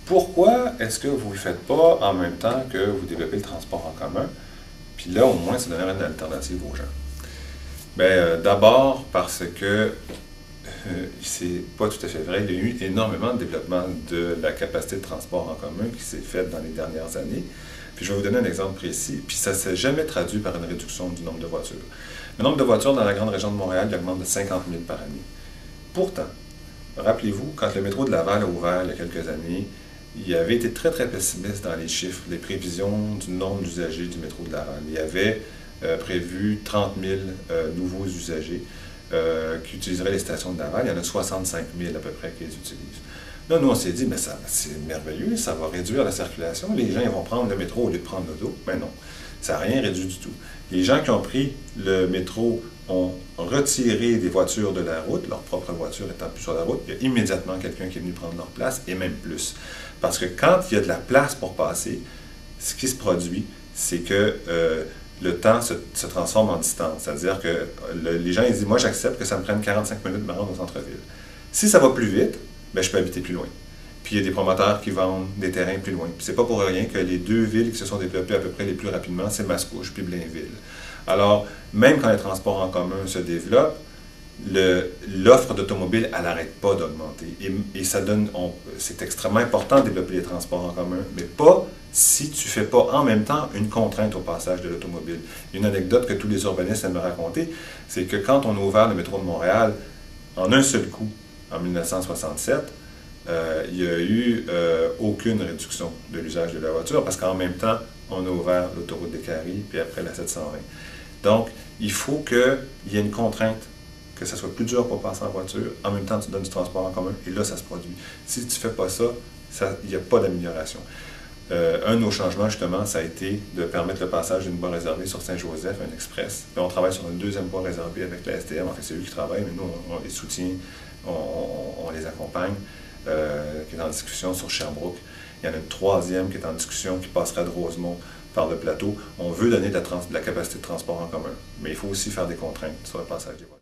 Pourquoi est-ce que vous ne le faites pas en même temps que vous développez le transport en commun? Puis là, au moins, ça donnerait une alternative aux gens. Bien, d'abord parce que c'est pas tout à fait vrai. Il y a eu énormément de développement de la capacité de transport en commun qui s'est fait dans les dernières années. Puis je vais vous donner un exemple précis. Puis ça ne s'est jamais traduit par une réduction du nombre de voitures. Le nombre de voitures dans la grande région de Montréal il augmente de 50 000 par année. Pourtant, rappelez-vous, quand le métro de Laval a ouvert il y a quelques années, il avait été très très pessimiste dans les chiffres, les prévisions du nombre d'usagers du métro de Laval. Il y avait prévu 30 000 nouveaux usagers qui utiliseraient les stations de Laval. Il y en a 65 000 à peu près qui les utilisent. Là, nous, on s'est dit, mais ça, c'est merveilleux, ça va réduire la circulation. Les gens ils vont prendre le métro au lieu de prendre l'auto. Mais non, ça n'a rien réduit du tout. Les gens qui ont pris le métro ont retiré des voitures de la route, leur propre voiture étant plus sur la route. Il y a immédiatement quelqu'un qui est venu prendre leur place, et même plus. Parce que quand il y a de la place pour passer, ce qui se produit, c'est que le temps se transforme en distance. C'est-à-dire que les gens ils disent, moi j'accepte que ça me prenne 45 minutes de me rendre au centre-ville. Si ça va plus vite, ben, je peux habiter plus loin. Puis il y a des promoteurs qui vendent des terrains plus loin. Puis c'est pas pour rien que les deux villes qui se sont développées à peu près les plus rapidement, c'est Mascouche puis Blainville. Alors, même quand les transports en commun se développent, l'offre d'automobiles, elle n'arrête pas d'augmenter. Et ça donne, c'est extrêmement important de développer les transports en commun, mais pas si tu ne fais pas en même temps une contrainte au passage de l'automobile. Une anecdote que tous les urbanistes aiment me raconter, c'est que quand on a ouvert le métro de Montréal, en un seul coup, en 1967, il n'y a eu aucune réduction de l'usage de la voiture parce qu'en même temps, on a ouvert l'autoroute des Caries puis après la 720. Donc, il faut qu'il y ait une contrainte, que ça soit plus dur pour passer en voiture, en même temps tu donnes du transport en commun et là ça se produit. Si tu ne fais pas ça, il n'y a pas d'amélioration. Un de nos changements, justement, ça a été de permettre le passage d'une voie réservée sur Saint-Joseph, un express. Puis on travaille sur une deuxième voie réservée avec la STM. En fait, c'est eux qui travaillent, mais nous, on les soutient, on les accompagne, qui est en discussion sur Sherbrooke. Il y en a une troisième qui est en discussion, qui passera de Rosemont par le plateau. On veut donner de la capacité de transport en commun, mais il faut aussi faire des contraintes sur le passage des voies.